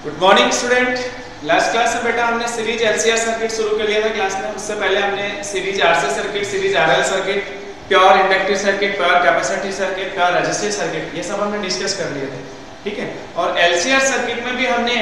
Good morning student. Last class में बेटा हमने सीरीज एलसीआर सर्किट शुरू कर लिया था क्लास में। उससे पहले हमने series RC circuit, series RL circuit, pure inductive circuit, pure capacitive circuit, pure resistive circuit, ये सब हमने डिस्कस कर लिए थे, ठीक है। और एलसीआर सर्किट में भी हमने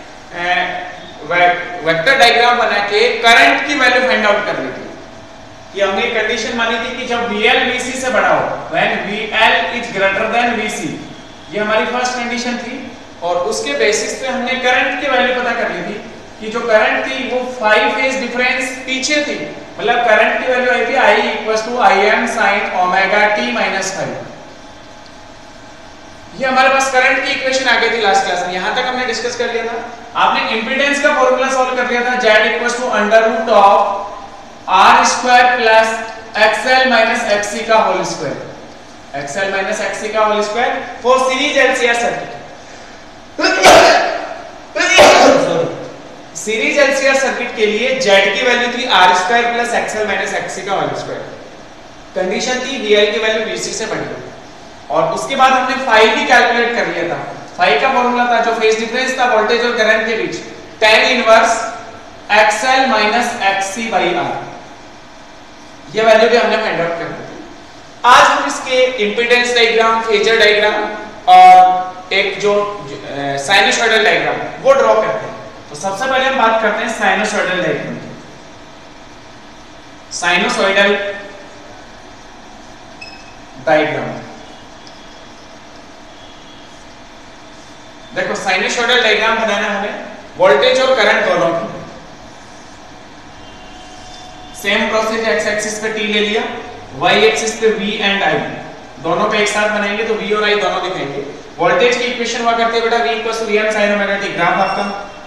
वेक्टर डायग्राम बना के करंट की वैल्यू फाइंड आउट कर ली थी कि हमने कंडीशन मानी थी कि जब VL VC से बड़ा हो, when VL is greater than VC, ये हमारी फर्स्ट कंडीशन थी। और उसके बेसिस पे हमने करंट की वैल्यू पता कर ली थी कि जो करंट थी वो 5 फेज डिफरेंस पीछे थी, मतलब करंट की वैल्यू आई थी I = Im sin omega t - 5। ये हमारे पास करंट की इक्वेशन आ गई थी लास्ट क्लास में, यहां तक हमने डिस्कस कर लिया था। आपने इंपीडेंस का फार्मूला सॉल्व कर लिया था, Z = √R² + XL - XC का होल स्क्वायर, XL - XC का whole square for series LCR circuit. Series LCR circuit के लिए Z की वैल्यू थी R² + XL - XC का होल स्क्वायर। कंडीशन थी VL की वैल्यू VC से बड़ी हो। और उसके बाद हमने फाई भी कैलकुलेट कर लिया था। फाई का फॉर्मूला था जो फेज डिफरेंस था वोल्टेज और करंट के बीच, tan इनवर्स XL - XC/R। ये वैल्यू भी हमने फाइंड आउट कर ली थी। आज हम इसके इंपीडेंस डायग्राम, फेजर डायग्राम और एक जो साइनसॉइडल डायग्राम वो ड्रॉ करते हैं। तो सबसे पहले हम बात करते हैं साइनसॉइडल डायग्राम की। साइनसॉइडल डायग्राम देखो, साइनसॉइडल डायग्राम बनाना है हमें वोल्टेज और करंट दोनों की। सेम प्रोसेस, एक्स एक्सिस पे t ले लिया, y एक्सिस पे v एंड i, दोनों पे एक साथ बनाएंगे तो v और i दोनों दिखाएंगे। वोल्टेज की इक्वेशन हुआ करती है बेटा v = Vm sin omega t। Graph आपका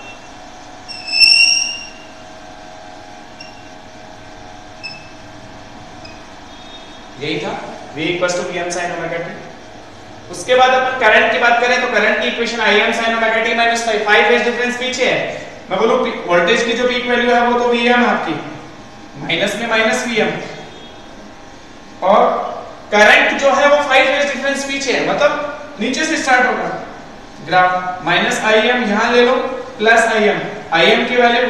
यही था, v = Vm sin omega t। उसके बाद अपन करंट की बात करें तो करंट की equation Im sin omega t - 5 phase difference पीछे है। मैं बोलूं वोल्टेज की जो पीक वैल्यू है वो तो Vm है आपकी, माइनस में -Vm, और करंट जो है वो 5 फेज डिफरेंस पीछे है, मतलब नीचे से स्टार्ट होगा ग्राफ। -Im यहां ले लो प्लस Im की वैल्यू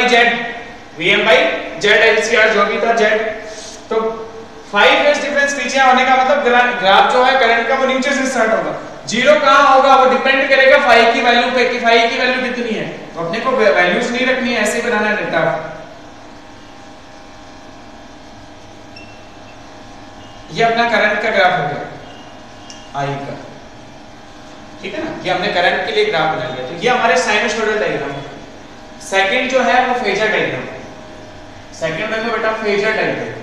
Vm/Z LCR जो भी था Z। तो 5 फेज डिफरेंस पीछे होने का मतलब ग्राफ जो है करंट का वो नीचे से स्टार्ट होगा। जीरो कहां होगा वो डिपेंड करेगा फाई की वैल्यू पे कि फाई की वैल्यू कितनी है। तो अपने को वैल्यूज नहीं रखनी है, ऐसे बनाना है डेटा। ये अपना करंट का ग्राफ हो गया I का, ठीक है ना। ये हमने करंट के लिए ग्राफ बना लिया। तो ये हमारे साइनसॉइडल डायग्राम है। सेकंड जो है वो फेजर डायग्राम। सेकंड देखो बेटा, फेजर डायग्राम।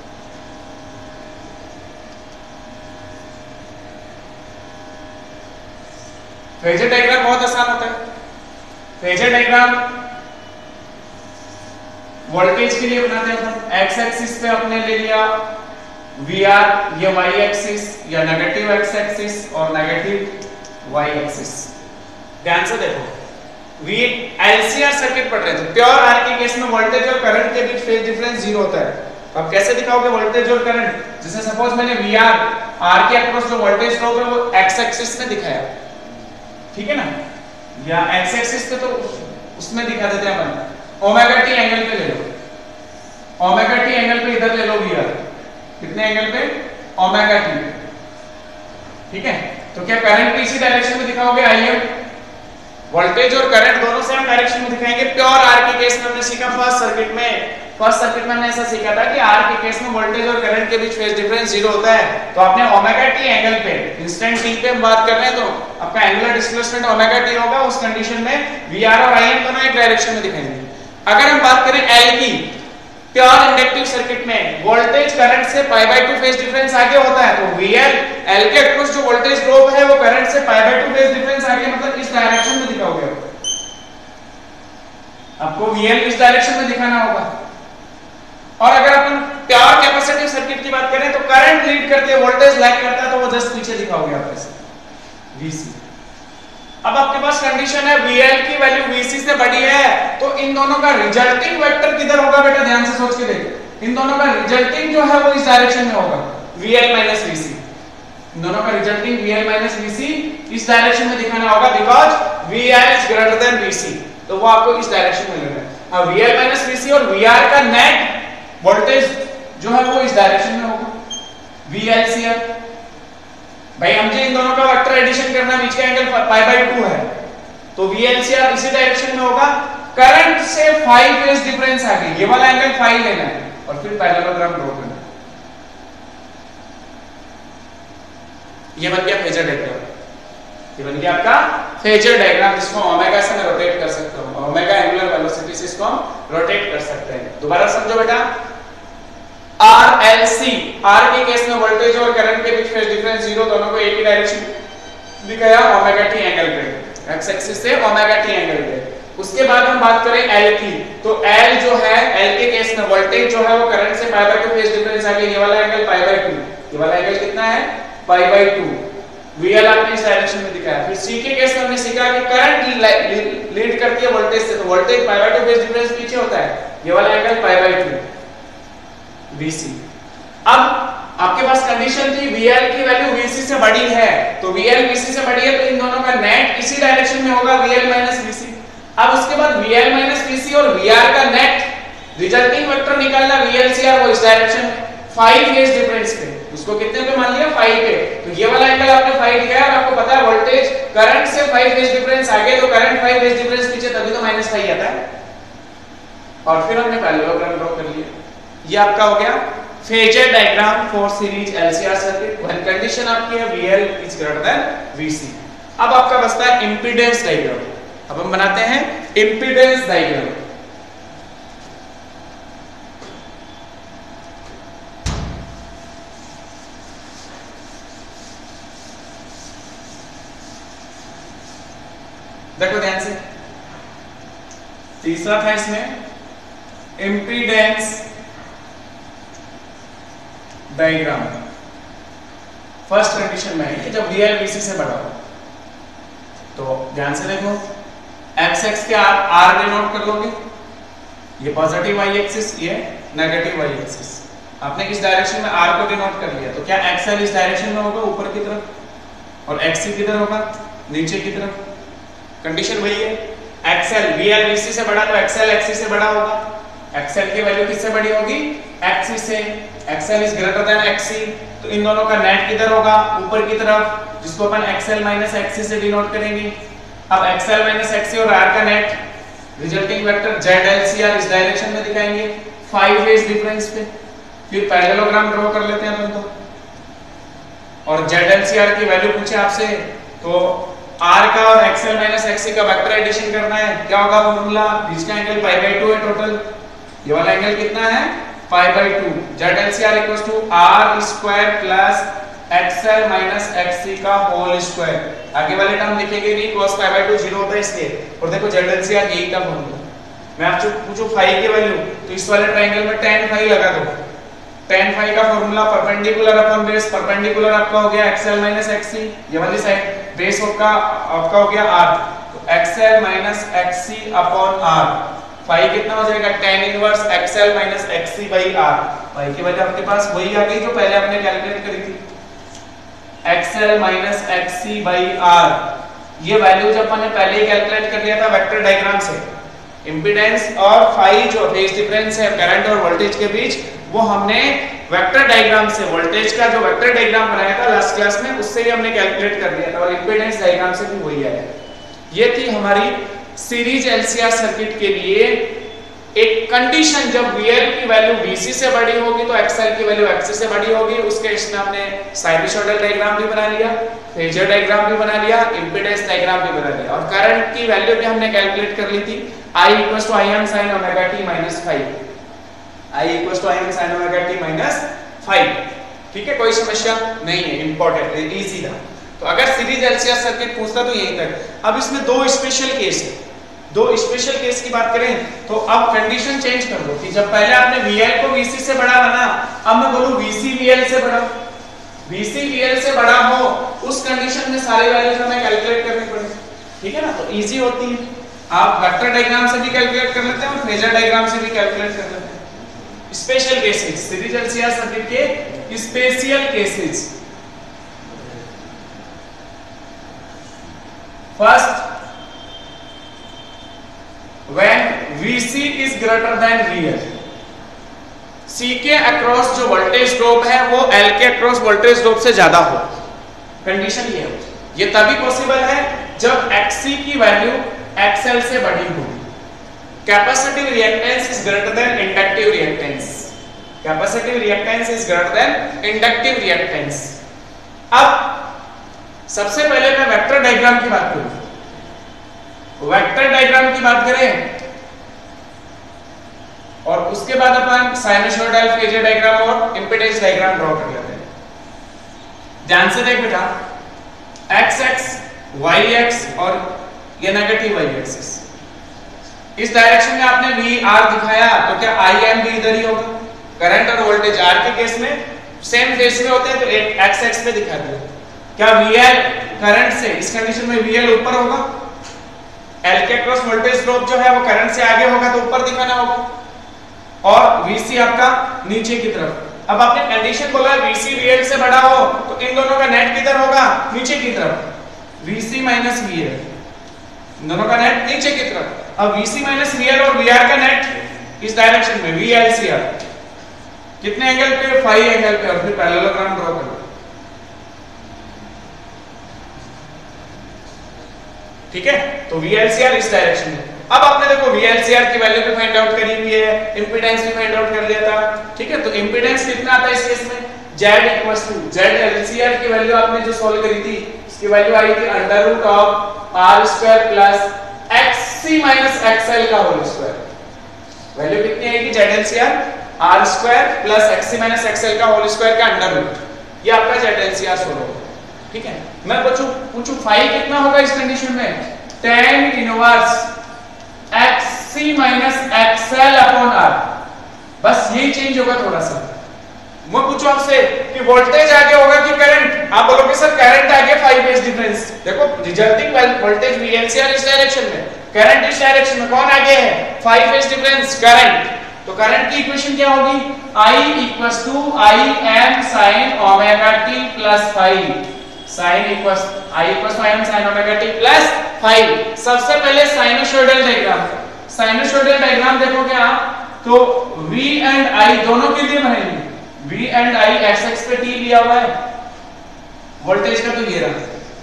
फेजर डायग्राम बहुत आसान होता है। फेजर डायग्राम वोल्टेज के लिए बनाते हैं। एक्स एक्सिस पे अपने ले लिया VR, ये y एक्सिस या नेगेटिव x एक्सिस और नेगेटिव y एक्सिस। ध्यान से देखो, वी एलसीआर सर्किट पढ़ रहे थे। प्योर आर के केस में वोल्टेज और करंट के बीच फेज डिफरेंस 0 होता है। अब कैसे दिखाओगे वोल्टेज और करंट? जैसे सपोज मैंने VR, R के अक्रॉस जो वोल्टेज ड्रॉप है वो x एक्सिस में दिखाया, ठीक है ना, या x एक्सिस पे तो उसमें दिखा देते हैं अपन। ओमेगा t एंगल पे ले लो, ओमेगा t एंगल पे इधर ले लो VR, कितने एंगल पे? ओमेगा t, ठीक है। तो क्या करंट इसी डायरेक्शन में दिखाओगे Im? वोल्टेज और करंट दोनों सेम डायरेक्शन में दिखाएंगे। प्योर आर के केस में हमने सीखा फर्स्ट सर्किट में हमने ऐसा सीखा था कि आर के केस में वोल्टेज और करंट के बीच फेज डिफरेंस 0 होता है। तो आपने ओमेगा t एंगल पे, इंस्टेंट t पे हम बात कर रहे हैं तो आपका एंगुलर डिस्प्लेसमेंट ओमेगा t होगा। उस कंडीशन में VR और Im दोनों एक डायरेक्शन में दिखाएंगे। अगर हम बात करें L की, प्योर इंडक्टिव सर्किट में वोल्टेज करंट से π/2 फेज डिफरेंस आगे होता है। तो VL, L के अक्रॉस जो वोल्टेज ड्रॉप है वो करंट से π/2 फेज डिफरेंस आगे, मतलब इस डायरेक्शन में दिखाओगे। आपको VL इस डायरेक्शन में दिखाना होगा। और अगर अपन प्योर कैपेसिटिव सर्किट की बात करें तो करंट लीड करते हैं, वोल्टेज लैग करता है, तो वो जस्ट पीछे दिखाओगे आप ऐसे VC। अब आपके पास कंडीशन है VL की वैल्यू VC से बड़ी है, तो इन दोनों का रिजल्टिंग वेक्टर किधर होगा बेटा? ध्यान से सोच के देख। इन दोनों का रिजल्टिंग जो है वो इस डायरेक्शन में होगा, VL - VC। दोनों का रिजल्टिंग VL - VC इस डायरेक्शन में दिखाना होगा, because VL is greater than VC, तो वो आपको इस डायरेक्शन में लेना है। अब VL माइनस VC और VR का नेट वोल्टेज जो है वो इस डायरेक्शन में होगा, VLCR। भाई हमने इन दोनों का वेक्टर एडिशन करना है, बीच का एंगल पाई बाय 2 है, तो VLCR इसी डायरेक्शन में होगा। करंट से फाई फेज डिफरेंस आगे ये वाला एंगल फाई लेना है और फिर पैरेललोग्राम ड्रॉ करना है। ये बन गया फेजर डायग्राम, ये बन गया आपका फेजर डायग्राम, जिसको ओमेगा से मैं रोटेट कर सकता हूं, ओमेगा एंगुलर वेलोसिटी से इसको हम रोटेट कर सकते हैं। दोबारा समझो बेटा, RLC, R के केस में वोल्टेज और करंट के बीच फेज डिफरेंस 0, दोनों को एक ही डायरेक्शन दिखाया, ओमेगा टी एंगल पे, एक्स एक्सिस से ओमेगा टी एंगल पे। उसके बाद हम बात करें L की, तो L जो है, L के केस में वोल्टेज जो है वो करंट से पाई बाय 2 फेज डिफरेंस आ गया, ये वाला एंगल पाई बाय 2, ये वाला एंगल कितना है पाई बाय 2, VL आपने इस डायरेक्शन में दिखाया। फिर C के केस में हमने सीखा कि करंट लीड करती है वोल्टेज से, तो voltage pi by 2 phase difference पीछे होता है, ये वाला एंगल पाई बाय 2 VC। अब आपके पास कंडीशन थी VL की वैल्यू VC से बड़ी है, तो VL VC से बड़ी है तो इन दोनों का नेट इसी डायरेक्शन में होगा, VL माइनस VC। अब उसके बाद VL माइनस VC और VR का नेट रिजल्टिंग वेक्टर निकालना, VLCR वो इस डायरेक्शन में, फाई फेज डिफरेंस पे, उसको कितने पे मान लिया फाई पे, तो ये वाला एंगल आपने फाई दिखाया और आपको पता है वोल्टेज करंट से फाई फेज डिफरेंस आगे, तो करंट फाई फेज डिफरेंस पीछे, तभी तो माइनस फाई आता है। और फिर हमने पैरेललोग्राम ड्रॉ कर लिया, ये आपका हो गया phasor diagram for series LCR circuit when condition आपकी है VL is greater than VC। अब आपका बचता है इंपीडेंस डायग्राम। अब हम बनाते हैं इंपीडेंस डायग्राम। देखो ध्यान से, तीसरा था इसमें इंपीडेंस डायग्राम। फर्स्ट कंडीशन में है कि जब VL VC से बड़ा हो, तो ध्यान से देखो, एक्स एक्स के आर डिनोट कर लोगे, ये पॉजिटिव वाई एक्सिस, ये नेगेटिव वाई एक्सिस। आपने किस डायरेक्शन में आर को डिनोट कर लिया, तो क्या एक्सएल इस डायरेक्शन में होगा ऊपर की तरफ और एक्ससी किधर होगा नीचे की तरफ। कंडीशन वही है, एक्सएल VL VC से बड़ा तो एक्सएल एक्सी से बड़ा होगा, एक्सएल की वैल्यू किससे बड़ी होगी एक्सी से, XL is greater than XC, तो इन दोनों का नेट किधर होगा ऊपर की तरफ, जिसको अपन एक्सएल माइनस एक्सी से डिनोट करेंगे। अब एक्सएल माइनस एक्सी और आर का नेट रिजल्टिंग वेक्टर ZLCR इस डायरेक्शन में दिखाएंगे 5 फेज डिफरेंस पे। फिर पैरेललोग्राम ड्रॉ कर लेते हैं अपन तो, और ZLCR की वैल्यू पूछे आपसे तो R का और XL माइनस XC का वेक्टर एडिशन करना है, क्या होगा फॉर्मूला, बीच का एंगल पाई बाय 2 है टोटल, ये वाला एंगल कितना है pi by 2, ZLCR equals to R square plus XL minus XC का होल स्क्वायर। आगे वाले टर्म लिखेंगे नहीं, cos पाई बाय 2 0 होता है इसलिए, और देखो ZLCR यही का फॉर्मूला। मैं आपसे पूछूं फाई की वैल्यू, तो इस वाले ट्रायंगल में tan फाई लगा दो, tan फाई का formula perpendicular upon base, perpendicular आपका हो गया XL माइनस XC, ये वाली साइड बेस आपका हो गया R, तो XL minus XC upon R, phi कितना हो जाएगा tan inverse XL minus XC by R। Phi की वैल्यू आपके पास वही आ गई जो पहले आपने कैलकुलेट करी थी, XL minus XC by R। ये वैल्यू जब हमने पहले ही कैलकुलेट कर लिया था वेक्टर डायग्राम से, इंपेडेंस और फाई जो फेज डिफरेंस है करंट और वोल्टेज के बीच, वो हमने वेक्टर डायग्राम से, वोल्टेज का जो वेक्टर डायग्राम बनाया था लास्ट क्लास में उससे ही हमने कैलकुलेट कर लिया था, और इंपेडेंस डायग्राम से भी वही आया। ये थी हमारी सीरीज LCR सर्किट के लिए एक कंडीशन, जब VL की वैल्यू VC से बड़ी होगी तो XL की वैल्यू XC से बड़ी होगी। उसके इसमें हमने साइनसॉइडल डायग्राम भी बना लिया, फेजर डायग्राम भी बना लिया, इंपेडेंस डायग्राम भी बना लिया, और करंट की वैल्यू भी हमने कैलकुलेट कर ली थी, I equals to Im sin omega t minus 5, I equals to Im sin omega t minus 5। ठीक है, कोई समस्या नहीं है, इंपॉर्टेंट इजी था। तो अगर सीरीज LCR सर्किट पूछता तो यहीं तक। अब इसमें दो स्पेशल केस है, दो स्पेशल केस की बात करें तो अब कंडीशन चेंज कर दो कि जब पहले आपने VL को VC से बड़ा बना, अब मैं बोलूं VC VL से बड़ा, VC VL से बड़ा हो, उस कंडीशन में सारे वैल्यूज हमें कैलकुलेट करनी पड़े। ठीक है ना, तो इजी होती है, आप वेक्टर डायग्राम से भी कैलकुलेट कर लेते हैं और फेजर डायग्राम से भी कैलकुलेट कर लेते हैं। Special cases, series LCR circuit के special cases. First when VC is greater than VL, C के अक्रॉस जो वोल्टेज ड्रॉप है वो L के अक्रॉस वोल्टेज ड्रॉप से ज्यादा हो। कंडीशन ये है, ये तभी पॉसिबल है जब XC की वैल्यू XL से बड़ी हो। Capacitive reactance is greater than inductive reactance, capacitive reactance is greater than inductive reactance. अब सबसे पहले मैं वेक्टर डायग्राम की बात करूं। वेक्टर डायग्राम की बात करें और उसके बाद अपन साइनसोइडल फेजर डायग्राम और इंपेडेंस डायग्राम ड्रॉ कर लेते हैं। ध्यान से देख बेटा, एक्स एक्स वाई एक्स और ये नेगेटिव वाई एक्सिस, इस डायरेक्शन में आपने वी आर दिखाया तो क्या आई एम भी इधर ही होगा। करंट और वोल्टेज आर के केस में सेम फेज में होते हैं तो एक एक्स एक्स पे दिखा दिया। क्या वीएल करंट से, इस कंडीशन में वीएल ऊपर होगा, एल के क्रॉस वोल्टेज ड्रॉप जो है वो करंट से आगे होगा तो ऊपर दिखाना होगा, और वीसी आपका नीचे की तरफ। अब आपने कंडीशन बोला वीसी वीएल से बड़ा हो तो इन दोनों का नेट किधर होगा, नीचे की तरफ। वीसी माइनस वीएल, इन दोनों का नेट नीचे की तरफ। अब वीसी माइनस वीएल और वीआर का नेट इस डायरेक्शन में वीएलसीआर कितने एंगल पे, 5 एंगल पे, और फिर पैरेललोग्राम ड्रॉ कर लो। ठीक है, तो VLCR इस डायरेक्शन में। अब आपने देखो VLCR की वैल्यू भी फाइंड आउट करी हुई है, इंपेडेंस भी फाइंड आउट कर लिया था। ठीक है, तो इंपेडेंस कितना आता है इस केस में, ZLCR की वैल्यू आपने जो सॉल्व करी थी इसकी वैल्यू आई थी √r² + XC - XL का होल स्क्वायर। वैल्यू कितनी आएगी ZLCR, r² + XC - XL का होल स्क्वायर का अंडर रूट। ये आपका ZLCR सॉल्व होगा। ठीक है, मैं पूछूं फाई कितना होगा इस कंडीशन में, tan इनवर्स XC - XL/R। बस यही चेंज होगा थोड़ा सा। मैं पूछूं आपसे कि वोल्टेज आगे होगा कि करंट, आप बोलोगे सर करंट आगे 5 फेज डिफरेंस। देखो रिजल्टिंग वोल्टेज VLCR इस डायरेक्शन में, करंट इस डायरेक्शन में, कौन आगे है, 5 फेज डिफरेंस करंट। तो करंट की इक्वेशन क्या होगी, I = Im sin ωt + phi, sin I = Im sin ωt + phi। सबसे पहले साइनसोइडल डायग्राम, साइनसोइडल डायग्राम देखोगे आप तो V एंड I दोनों के लिए बनेगी। V and I x x पे t लिया हुआ है, वोल्टेज का तो ये रहा,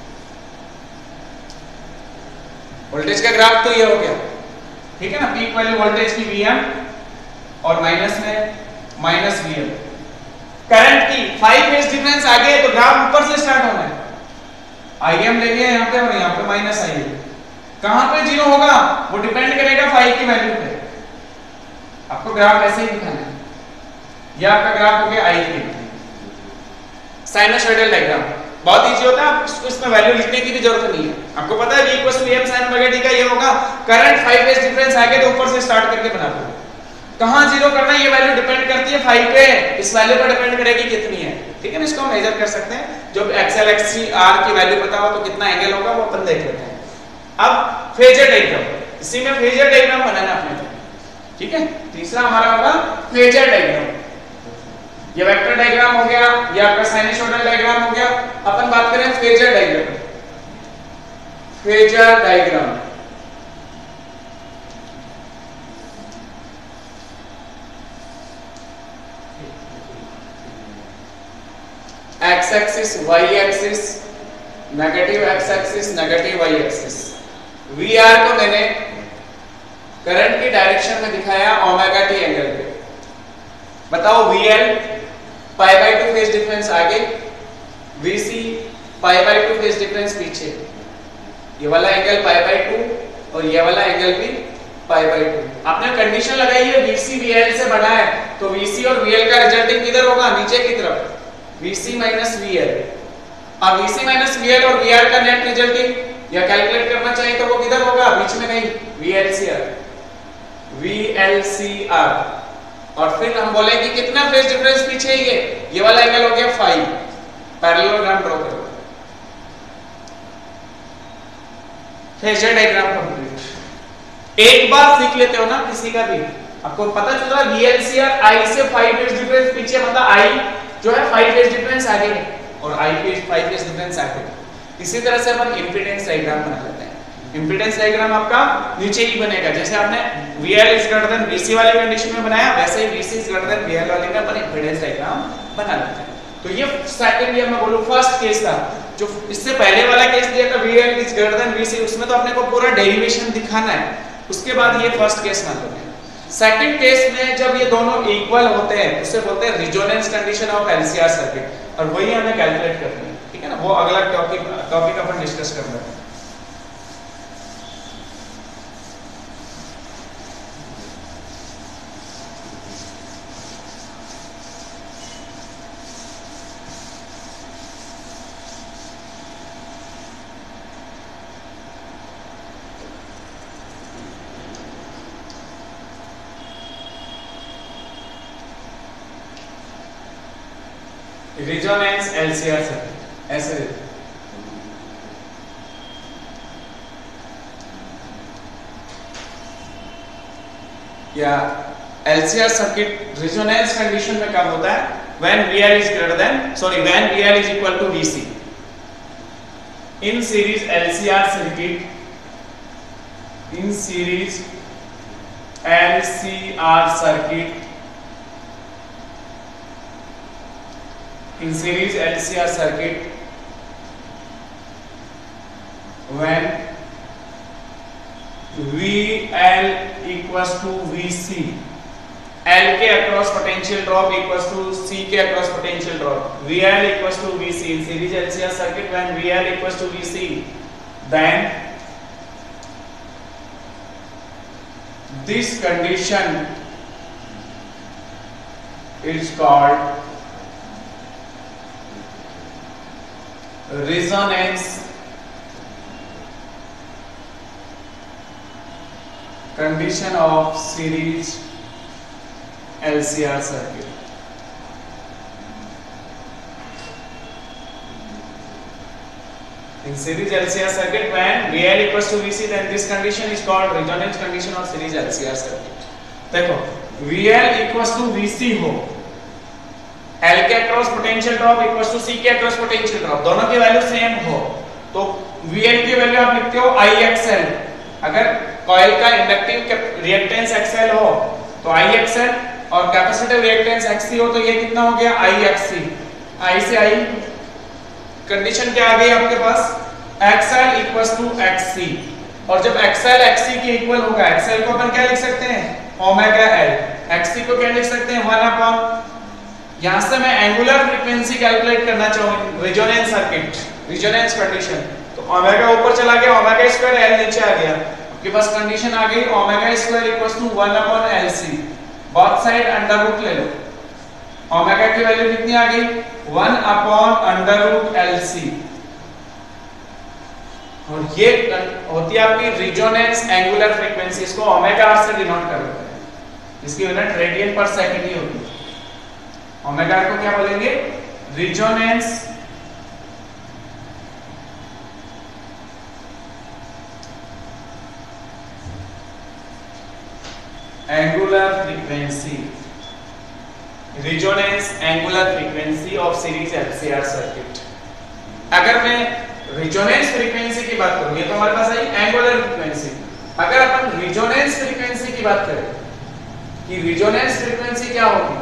वोल्टेज का ग्राफ तो ये हो गया। ठीक है ना, पीक वैल्यू वोल्टेज की Vm और माइनस में माइनस VL। करंट की 5 फेज डिफरेंस आगे है तो ग्राफ ऊपर से स्टार्ट होना है। Im ले लिया यहाँ पे और यहाँ पे माइनस Im, कहां पे 0 होगा वो डिपेंड करेगा 5 की वैल्यू पे। आपको ग्राफ ऐसे ही दिखाना है। ये आपका ग्राफ हो गया I के साइनसोइडल डायग्राम, बहुत इजी होता है, आपको इसमें वैल्यू लिखने की भी जरूरत नहीं है। आपको पता है V = M sin ωt का ये होगा, करंट 5 फेज डिफरेंस आगे तो ऊपर से स्टार्ट करके बना दो। कहां 0 करना है ये वैल्यू डिपेंड करती है 5 पे, इस वैल्यू पर डिपेंड करेगी कितनी है। ठीक है ना, इसको हम मेजर कर सकते हैं, जब XL XC R की वैल्यू पता हो तो कितना एंगल होगा वो अपन देख लेते हैं। अब फेजर डायग्राम, इसी में फेजर डायग्राम बनाना अपने। ठीक है, तीसरा हमारा होगा फेजर डायग्राम। ये वेक्टर डायग्राम हो गया, ये आपका साइनसोइडल डायग्राम हो गया। अपन बात करें phasor diagram. Phasor diagram x axis, y axis, negative x axis, negative y axis. VR को मैंने करंट की डायरेक्शन में दिखाया ओमेगा t एंगल पे। बताओ VL π/2 फेज डिफरेंस आगे, VC π/2 फेज डिफरेंस पीछे। ये वाला एंगल π/2 और ये वाला एंगल भी π/2। आपने कंडीशन लगाई है VC VL से बड़ा है तो VC और VL का रिजल्टिंग किधर होगा, नीचे की तरफ, VC - VL। अब VC - VL और VR का नेट रिजल्टिंग या कैलकुलेट करना चाहिए तो वो किधर होगा, बीच में नहीं, VLCR। और फिर हम बोले कि कितना फेज डिफरेंस पीछे है, ये वाला एंगल हो गया 5। पैरेललोग्राम ड्रॉ करो, फेजर डायग्राम कंप्लीट। एक बार सीख लेते हो ना किसी का भी, आपको पता चल रहा है VLCR I से 5 फेज डिफरेंस पीछे, मतलब I जो है 5 फेज डिफरेंस आगे है और I पे 5 फेज डिफरेंस आगे। इसी तरह से अपन इंपेडेंस डायग्राम बना लेते हैं। इंपीडेंस डायग्राम आपका नीचे ही बनेगा, जैसे आपने VL is greater than VC वाली कंडीशन में बनाया, वैसे ही VC is greater than VL वाली में अपन इंपीडेंस डायग्राम बना लेते हैं। तो ये सेकंड ईयर में बोलूं फर्स्ट केस था। जो इससे पहले वाला केस दिया था VL is greater than VC, उसमें तो अपने को पूरा डेरिवेशन दिखाना है, उसके बाद ये फर्स्ट केस मान लो। सेकंड केस में जब ये दोनों इक्वल होते हैं उसे बोलते हैं resonance condition of LCR circuit, और वही हमें कैलकुलेट करनी है, ठीक है ना, वो अगला टॉपिक अपन डिस्कस करना है। रिजोनेंस LCR सर्किट ऐसे देते हैं। या LCR सर्किट रिजोनेंस कंडीशन में कब होता है? when VL is greater than when VL is equal to VC। in series LCR circuit, in series LCR circuit, in series LCR circuit, when VL equals to VC, L के across potential drop equals to C के across potential drop, VL equals to VC in series LCR circuit, when VL equals to VC, then this condition is called resonance condition of series LCR circuit। in series LCR circuit, when VL equals to VC, then this condition is called resonance condition of series LCR circuit। देखो VL equals to VC हो, L के across potential drop equals to C के across potential drop, दोनों की value same हो, तो VL की value आप लिखते हो IXL। अगर कॉइल का इंडक्टिव रिएक्टेंस XL हो तो IXL, और कैपेसिटिव रिएक्टेंस XC हो तो ये कितना हो गया IXC। I से I कंडीशन क्या आ गई आपके पास? XL इक्वल्स टू XC, और जब XL XC के इक्वल होगा, XL को अपन क्या लिख सकते हैं? ओमेगा L, XC को क्या लिख सकते हैं? 1 अपॉन, यहां से मैं एंगुलर फ्रीक्वेंसी कैलकुलेट करना चाहूँ रिजोनेंस सर्किट, रिजोनेंस कंडीशन, तो ओमेगा ऊपर चला गया, ओमेगा स्क्वायर L नीचे आ गया, आपके पास कंडीशन आ गई omega square equals to 1 upon LC, both side under root ले लो, ओमेगा की वैल्यू कितनी आ गई? 1 अपॉन अंडर रूट LC, और ये होती है आपकी रिजोनेंस एंगुलर फ्रीक्वेंसी, इसको ओमेगा R से डिनोट करते हैं, इसकी यूनिट रेडियन पर सेकंड ही होती है। ओमेगा को क्या बोलेंगे? Resonance angular frequency, resonance angular frequency of series LCR circuit. अगर मैं रिजोनेंस फ्रीक्वेंसी की बात करूं, ये तो हमारे पास आई एंगुलर फ्रीक्वेंसी, अगर अपन रिजोनेंस फ्रीक्वेंसी की बात करें कि रिजोनेंस फ्रीक्वेंसी क्या होगी,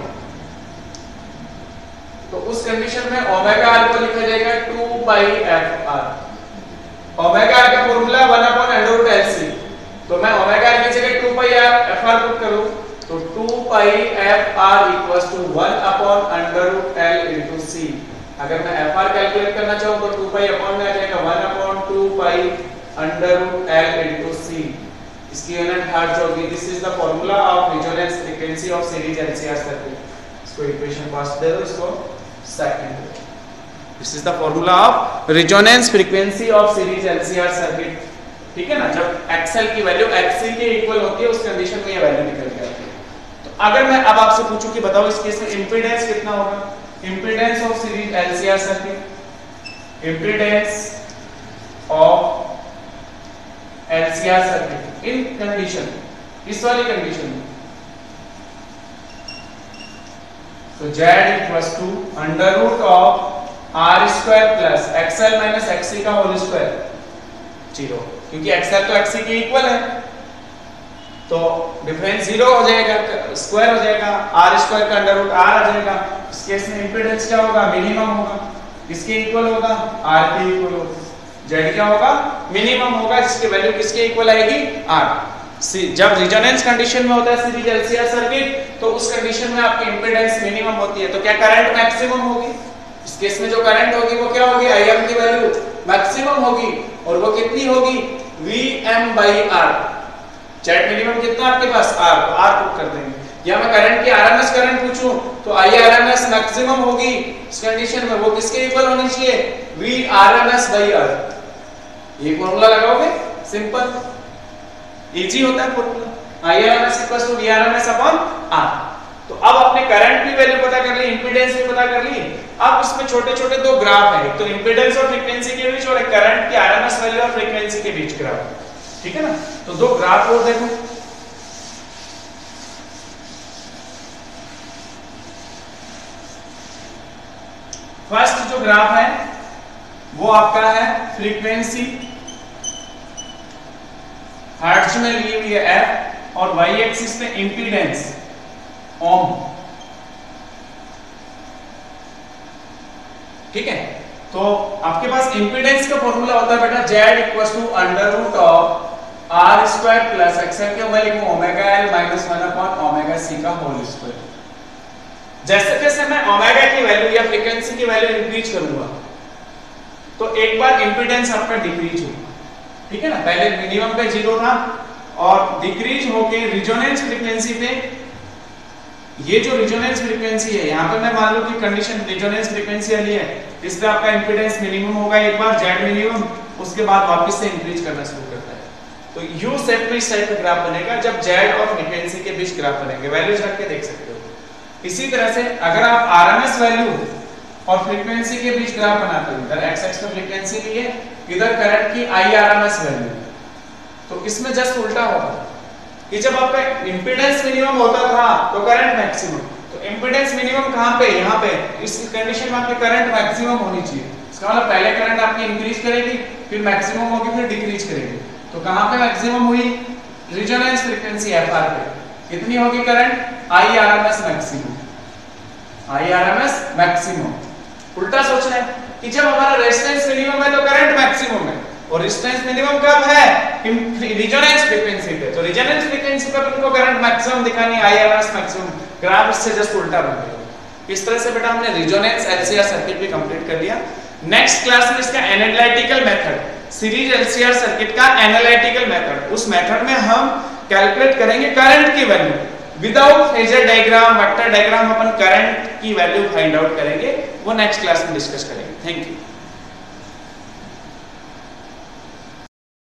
तो उस कंडीशन में ओमेगा R को लिखा जाएगा 2 पाई FR। ओमेगा R का formula 1 upon under root LC, तो मैं ओमेगा R की जगह 2 पाई FR पुट करूं तो 2 pi FR equals to 1 upon under root L into C। अगर मैं FR कैलकुलेट करना चाहूं तो 2 पाई अपॉन में आ जाएगा 1 upon 2 pi under root L into C, इसकी यूनिट हर्ट्ज होगी। This is the formula of resonance frequency of series LCR circuit. इसको इक्वेशन पास दे दो, इसको second, this is the formula of resonance frequency of series LCR circuit, ठीक है ना। जब XL की वैल्यू XC के इक्वल होती है उस कंडीशन में ये वैल्यू निकल के आती है। तो अगर मैं अब आपसे पूछूं कि बताओ इस केस में इंपीडेंस कितना होगा, impedance of series LCR circuit, impedance of LCR circuit in condition, इस वाली कंडीशन में, तो Z equals to under root of R square plus XL minus XC का होल स्क्वायर 0। क्योंकि XL तो XC के इक्वल है, तो डिफरेंस 0 हो जाएगा, स्क्वायर हो जाएगा, R स्क्वायर का अंडर रूट R आ जाएगा। इस केस में इंपीडेंस क्या होगा, मिनिमम होगा, किसके इक्वल होगा, R के इक्वल होगा। Z क्या होगा, मिनिमम होगा, जिसकी वैल्यू किसके इक्वल आएगी, R। जब रिजोनेंस कंडीशन में होता है सीरीज एलसीआर सर्किट, तो उस कंडीशन में आपकी इंपीडेंस मिनिमम होती है, तो क्या करंट मैक्सिमम होगी। इस केस में जो करंट होगी वो क्या होगी, IM की वैल्यू मैक्सिमम होगी, और वो कितनी होगी, VM/R। जेड मिनिमम कितना आपके पास, R, तो R पुट कर देंगे। या मैं करंट की RMS करंट पूछूं तो IRMS मैक्सिमम होगी इस कंडीशन में, वो किसके इक्वल होनी चाहिए, VRMS/R। ये फॉर्मूला लगाओगे, सिंपल इजी होता है फॉर्मूला, IRMS = VRMS/R। तो अब आपने करंट की वैल्यू पता कर ली, इंपीडेंस भी पता कर ली। अब इसमें छोटे-छोटे दो ग्राफ है, तो इंपीडेंस और फ्रीक्वेंसी के बीच, और एक करंट की RMS वैल्यू और फ्रीक्वेंसी के बीच ग्राफ, ठीक है ना। तो दो ग्राफ और देखो, फर्स्ट जो ग्राफ है वो आपका है फ्रीक्वेंसी, हर्ट्ज में ली हुई है F, और y एक्सिस पे इंपीडेंस ओम, ठीक है। तो आपके पास इंपीडेंस का फॉर्मूला होता है बेटा Z = R square plus XL के मैं लिखूं ओमेगा L माइनस 1/ओमेगा C का होल स्क्वायर। जैसे जैसे मैं ओमेगा की वैल्यू या फ्रीक्वेंसी की वैल्यू इंक्रीज करूंगा, तो एक बार इंपीडेंस आपका डिक्रीज होगा, ठीक है ना। पहले मिनिमम पे 0 था, और डिक्रीज होके रिजोनेंस फ्रीक्वेंसी पे, ये जो रिजोनेंस फ्रीक्वेंसी है, यहाँ पे मैं मान लूं कि कंडीशन रिजोनेंस फ्रीक्वेंसी वाली है, इस पे आपका इंपीडेंस मिनिमम होगा एक बार, Z मिनिमम, उसके बाद वापस से इंक्रीज करना शुरू करता है। तो U सेट पे इस टाइप का ग्राफ बनेगा जब Z और फ्रीक्वेंसी के बीच ग्राफ बनेंगे, वैल्यूज रख के देख सकते हो। इसी तरह से अगर आप RMS वैल्यू और फ्रीक्वेंसी के बीच ग्राफ बनाते हो, इधर x एक्सिस पे फ्रीक्वेंसी ली है, इधर करंट की IRMS वैल्यू, तो इसमें जस्ट उल्टा होगा कि जब आपका इंपीडेंस मिनिमम होता था तो करंट मैक्सिमम, तो इंपीडेंस मिनिमम कहां पे, यहां पे, इस कंडीशन में आपकी करंट मैक्सिमम होनी चाहिए। इसका मतलब पहले करंट आपकी इंक्रीज करेगी, फिर मैक्सिमम होगी, फिर डिक्रीज करेगी। तो कहां पे मैक्सिमम हुई, रिजोनेंस फ्रीक्वेंसी FR पे कितनी होगी current, IRMS maximum, IRMS maximum. उल्टा सोचना है कि जब हमारा रेजिस्टेंस मिनिमम है तो करंट मैक्सिमम है, और रेजिस्टेंस मिनिमम कब है, रिजोनेंस फ्रीक्वेंसी पे, तो रिजोनेंस फ्रीक्वेंसी पे उनको करंट मैक्सिमम दिखानी है, IRMS मैक्सिमम। ग्राफ इससे जस्ट उल्टा बन गया। इस तरह से बेटा हमने रिजोनेंस एलसीआर सर्किट भी कंप्लीट कर लिया। नेक्स्ट क्लास में इसका analytical method, series LCR circuit का एनालिटिकल मेथड, उस मेथड में हम कैलकुलेट करेंगे करंट की value without phasor diagram, vector diagram, अपन करंट की वैल्यू फाइंड आउट करेंगे, वो नेक्स्ट क्लास में डिस्कस करेंगे। Thank you.